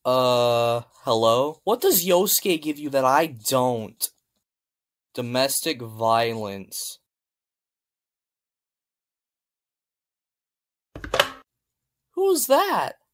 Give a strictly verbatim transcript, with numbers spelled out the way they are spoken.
Uh, hello? What does Yosuke give you that I don't? Domestic violence. Who's that?